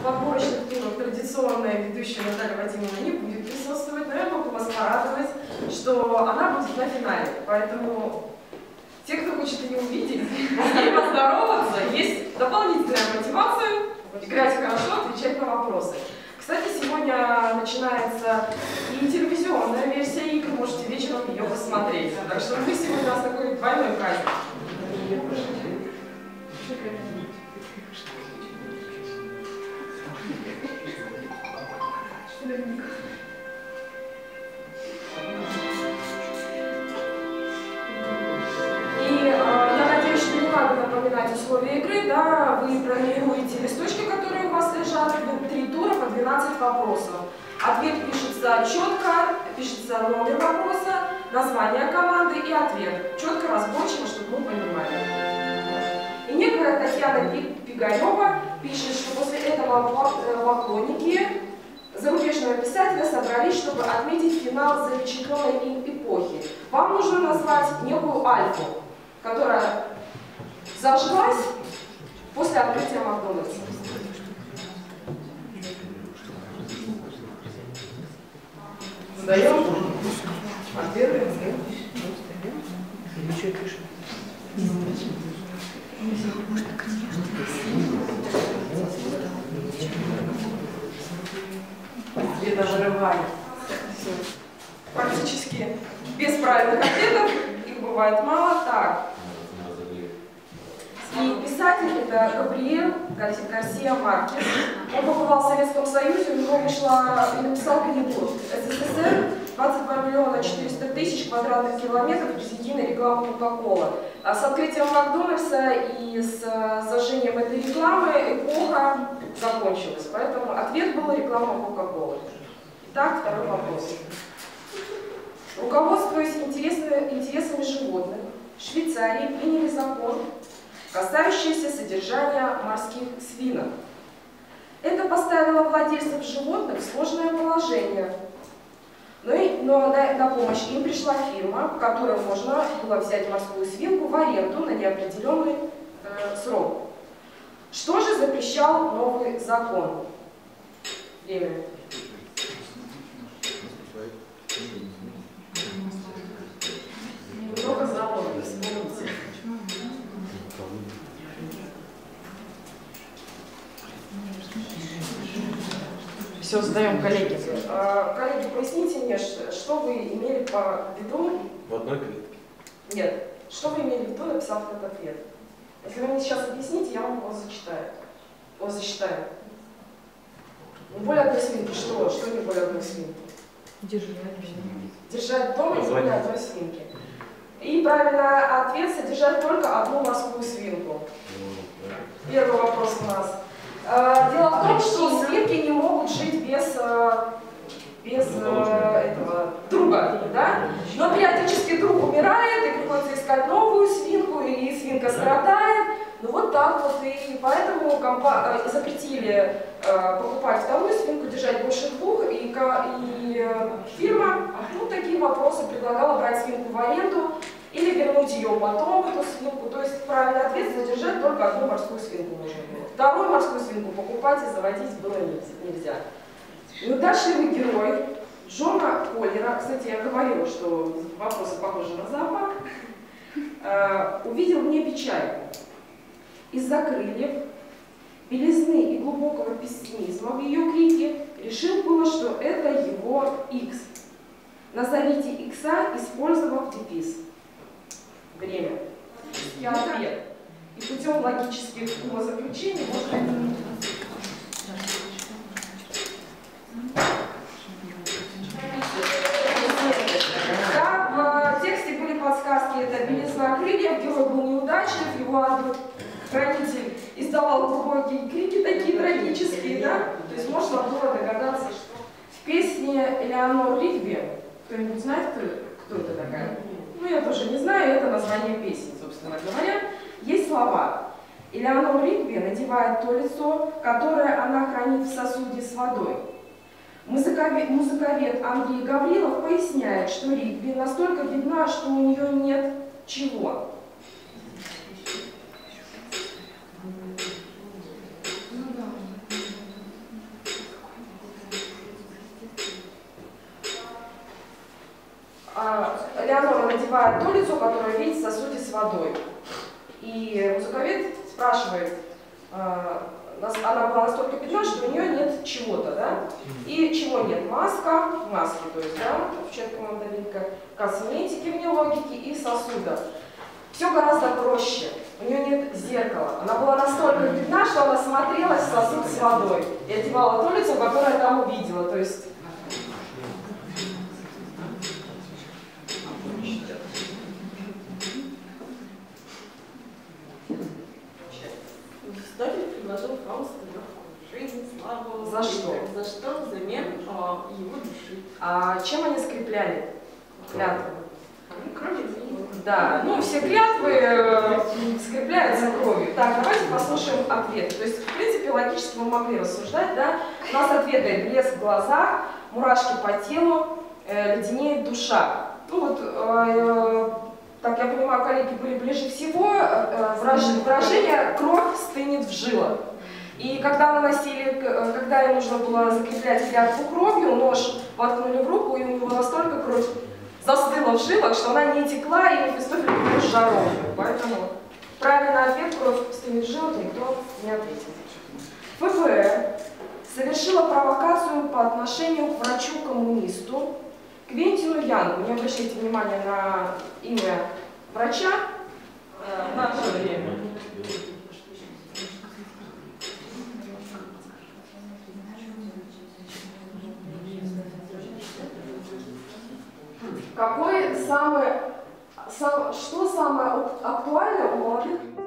в отборочных турах традиционная ведущая Наталья Вадимовна не будет присутствовать, но я могу вас порадовать, что она будет на финале. Поэтому те, кто хочет ее увидеть и поздороваться, есть дополнительная мотивация играть хорошо, отвечать на вопросы. Кстати, сегодня начинается и телевизионная версия игр, можете вечером ее посмотреть. Так что мы сегодня у нас такой двойной праздник. Напоминать условия игры, да, вы бронируете листочки, которые у вас лежат, 3 тура по 12 вопросов. Ответ пишется четко, пишется номер вопроса, название команды и ответ. Четко, разборчиво, чтобы мы понимали. И некая Татьяна Пигарева пишет, что после этого поклонники зарубежного писателя собрались, чтобы отметить финал запечатленной им эпохи. Вам нужно назвать некую альфу, которая зажглась после открытия Макдональдса. Сдаем? Ответы? Ничего пишем. Где даже рывали. Практически без правильных ответов, их бывает мало. Так. И писатель это Габриэль Гарсия Маркес. Он побывал в Советском Союзе, у него вышла и написал книгу «СССР. 22 миллиона 400 тысяч квадратных километров безъединой рекламы Кока-Кола». С открытием Макдональдса и с зажжением этой рекламы эпоха закончилась. Поэтому ответ был реклама Кока-Колы. Итак, второй вопрос. Руководствуясь интересами животных, в Швейцарии приняли закон, касающиеся содержания морских свинок. Это поставило владельцев животных в сложное положение. Но на помощь им пришла фирма, в которой можно было взять морскую свинку в аренду на неопределенный срок. Что же запрещал новый закон? Время. Немного забавно, вспомните. Все, задаем коллеги. Коллеги, поясните мне, что вы имели в виду? В одной клетке? Нет. Что вы имели в виду, написав этот ответ? Если вы мне сейчас объясните, я вам его зачитаю. Его засчитаю. Не более одной свинки. Что? Что не более одной свинки? Держать дома не более одной свинки. И правильный ответ – содержать только одну морскую свинку. Первый вопрос у нас. Дело в том, что свинки не могут жить без этого друга, да? Но периодически друг умирает, и приходится искать новую свинку, и свинка страдает. Ну вот так вот, и поэтому запретили покупать вторую свинку, держать больше двух, и фирма, ну, такие вопросы предлагала брать свинку в аренду или вернуть ее потом, эту свинку. То есть правильный ответ – задержать только одну морскую свинку можно было. Вторую морскую свинку покупать и заводить было нельзя. Неудачливый герой Джона Коллера, кстати, я говорила, что вопросы похожи на зоопарк, увидел в небе чайку. Из-за крыльев, белизны и глубокого пессимизма в ее крике решил было, что это его Икс. Назовите Икса, использовав дефис. Время. Я ответ. И путем логических умозаключений можно... Да, в тексте были подсказки, это белизна крыльев, герой был неудачлив, его хранитель издавал глубокие крики, такие трагические, да? То есть можно было догадаться, что в песне Элеонор Ригби, кто-нибудь знает, кто это такая? Ну, я тоже не знаю, это название песни, собственно говоря. Есть слова. Элеонор Ригби надевает то лицо, которое она хранит в сосуде с водой. Музыковед Андрей Гаврилов поясняет, что Ригби настолько бедна, что у нее нет чего. надевает то лицо, которое видит в сосуде с водой. И музыковед спрашивает, она была настолько бедна, что у нее нет чего-то, да? И чего нет? Маски, то есть, да, в мандаринка, косметики вне логики и сосуда. Все гораздо проще. У нее нет зеркала. Она была настолько бедна, что она смотрелась в сосуд с водой и одевала то лицо, которое там увидела. То есть Создатель предложил Фаусту легкую жизнь, славу. За что? За что? Взамен его души. А чем они скрепляли клятвы? Кроме Да, ну все клятвы скрепляются кровью. Так, давайте послушаем ответ. То есть, в принципе, логически мы могли рассуждать, да? У нас ответы: блеск в глазах, мурашки по телу, леденеет душа. Ну вот, так я понимаю, коллеги были ближе всего, выражение «кровь стынет в жилах». И когда наносили, когда им нужно было закреплять клятву кровью, нож воткнули в руку, и у него настолько кровь застыла в жилах, что она не текла, и Мефистофель был жаром. Поэтому правильный ответ «кровь стынет в жилах» никто не ответил. ФБР совершила провокацию по отношению к врачу-коммунисту Квентину Янгу. Не обращайте внимания на имя врача в наше время. Что самое актуальное у молодых?